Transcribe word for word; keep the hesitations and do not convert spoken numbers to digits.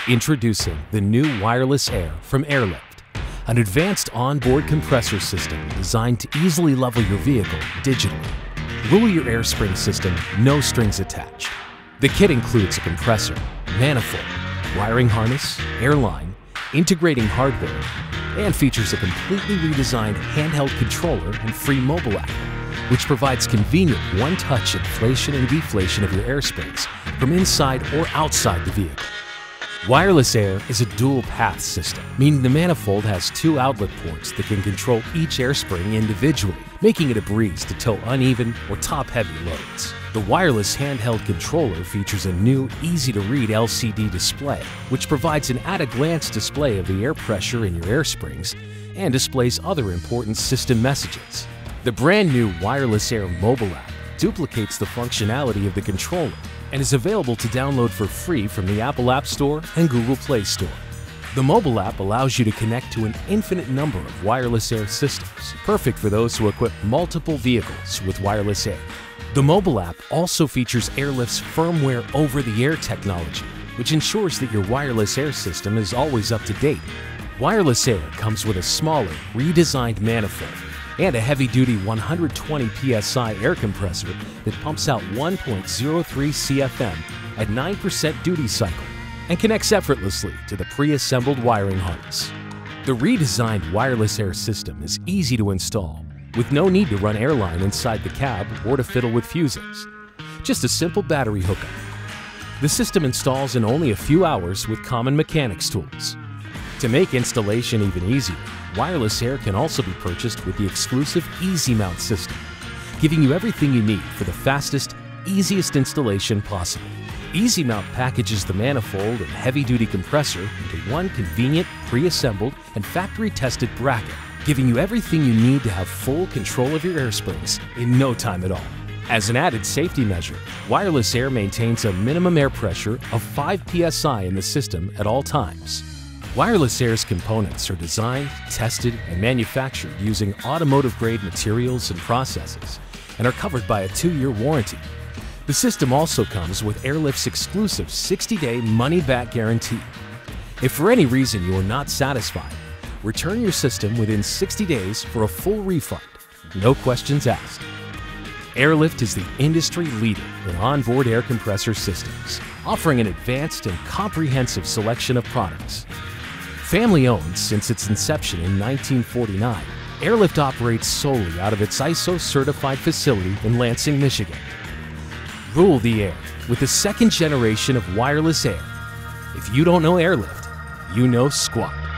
Introducing the new WirelessAir from Airlift, an advanced onboard compressor system designed to easily level your vehicle digitally. Rule your air spring system, no strings attached. The kit includes a compressor, manifold, wiring harness, airline, integrating hardware, and features a completely redesigned handheld controller and free mobile app, which provides convenient one-touch inflation and deflation of your air springs from inside or outside the vehicle. WirelessAir is a dual-path system, meaning the manifold has two outlet ports that can control each air spring individually, making it a breeze to tow uneven or top-heavy loads. The wireless handheld controller features a new, easy-to-read L C D display, which provides an at-a-glance display of the air pressure in your air springs and displays other important system messages. The brand new WirelessAir mobile app duplicates the functionality of the controller and is available to download for free from the Apple App Store and Google Play Store. The mobile app allows you to connect to an infinite number of WirelessAir systems, perfect for those who equip multiple vehicles with WirelessAir. The mobile app also features Airlift's firmware over-the-air technology, which ensures that your WirelessAir system is always up to date. WirelessAir comes with a smaller, redesigned manifold and a heavy-duty one hundred twenty P S I air compressor that pumps out one point zero three C F M at nine percent duty cycle and connects effortlessly to the pre-assembled wiring harness. The redesigned WirelessAir system is easy to install, with no need to run airline inside the cab or to fiddle with fusings. Just a simple battery hookup. The system installs in only a few hours with common mechanics tools. To make installation even easier, WirelessAir can also be purchased with the exclusive Easy Mount system, giving you everything you need for the fastest, easiest installation possible. Easy Mount packages the manifold and heavy-duty compressor into one convenient, pre-assembled, and factory-tested bracket, giving you everything you need to have full control of your air springs in no time at all. As an added safety measure, WirelessAir maintains a minimum air pressure of five P S I in the system at all times. WirelessAir's components are designed, tested, and manufactured using automotive-grade materials and processes and are covered by a two-year warranty. The system also comes with Airlift's exclusive sixty day money-back guarantee. If for any reason you are not satisfied, return your system within sixty days for a full refund, no questions asked. Airlift is the industry leader in onboard air compressor systems, offering an advanced and comprehensive selection of products. Family-owned since its inception in nineteen forty-nine, Airlift operates solely out of its I S O-certified facility in Lansing, Michigan. Rule the air with the second generation of WirelessAir. If you don't know Airlift, you know squat.